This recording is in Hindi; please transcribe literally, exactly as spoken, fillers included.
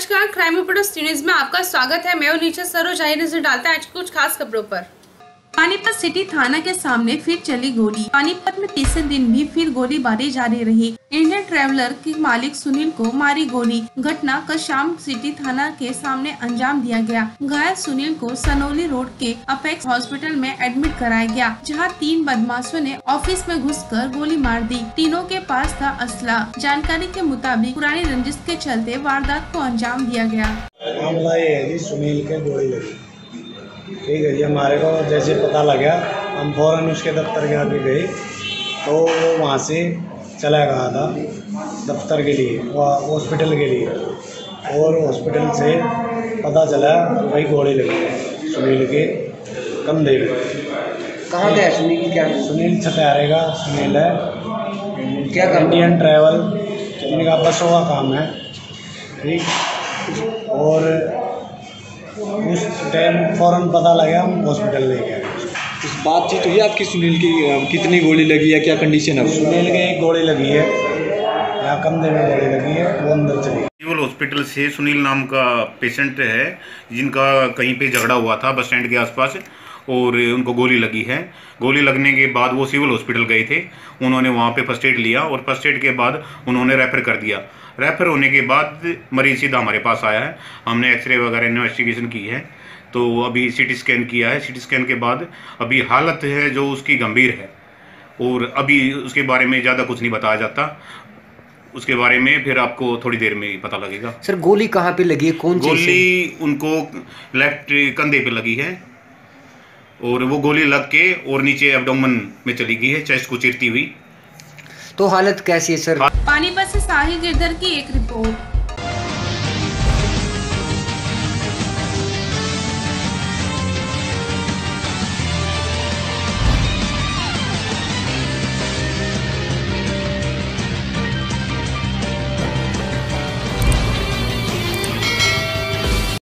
नमस्कार, क्राइम रिपोर्टर्स न्यूज में आपका स्वागत है। मैं हूं नीचे सरोज। आइए नजर डालते हैं आज कुछ खास खबरों पर। पानीपत सिटी थाना के सामने फिर चली गोली। पानीपत में तीसरे दिन भी फिर गोलीबारी जारी रही। इंडियन ट्रैवलर के मालिक सुनील को मारी गोली। घटना कल शाम सिटी थाना के सामने अंजाम दिया गया। घायल सुनील को सनोली रोड के अपेक्स हॉस्पिटल में एडमिट कराया गया, जहां तीन बदमाशों ने ऑफिस में घुसकर गोली मार दी। तीनों के पास था असला। जानकारी के मुताबिक पुरानी रंजिश के चलते वारदात को अंजाम दिया गया। मामला ये है जी, सुनील के गोली लगी। ठीक है जी, हमारे को जैसे पता लगा हम फौरन उसके दफ्तर के आगे गए, तो वो वहाँ से चला गया था दफ्तर के लिए, हॉस्पिटल के लिए, और हॉस्पिटल से पता चला वही गोली लगी सुनील के कंधे में। कहाँ का है सुनील? क्या सुनील छत्यारे का सुनील है। क्या काम? इंडियन ट्रैवल, इनका बसों का काम है। ठीक, और उस टाइम फ़ौरन पता लगा, हम हॉस्पिटल ले गए। इस बातचीत हुई आपकी सुनील की? कितनी गोली लगी है, क्या कंडीशन है? सुनील के एक गोली लगी है, यहाँ कंधे में गोली लगी है, वो अंदर चली गई। सिविल हॉस्पिटल से सुनील नाम का पेशेंट है, जिनका कहीं पे झगड़ा हुआ था बस स्टैंड के आसपास, और उनको गोली लगी है। गोली लगने के बाद वो सिविल हॉस्पिटल गए थे। उन्होंने वहाँ पे फर्स्ट एड लिया, और फर्स्ट एड के बाद उन्होंने रेफर कर दिया। रेफर होने के बाद मरीज सीधा हमारे पास आया है। हमने एक्सरे वगैरह इन्वेस्टिगेशन की है, तो अभी सीटी स्कैन किया है। सीटी स्कैन के बाद अभी हालत है जो उसकी गंभीर है, और अभी उसके बारे में ज़्यादा कुछ नहीं बताया जाता। उसके बारे में फिर आपको थोड़ी देर में पता लगेगा। सर, गोली कहाँ पे लगी है? कौन सी? गोली उनको लेफ्ट कंधे पे लगी है, और वो गोली लग के और नीचे एब्डोमेन में चली गई है, चेस्ट को चीरती हुई। तो हालत कैसी है सर? पानीपत से साहिल गिरधर की एक रिपोर्ट।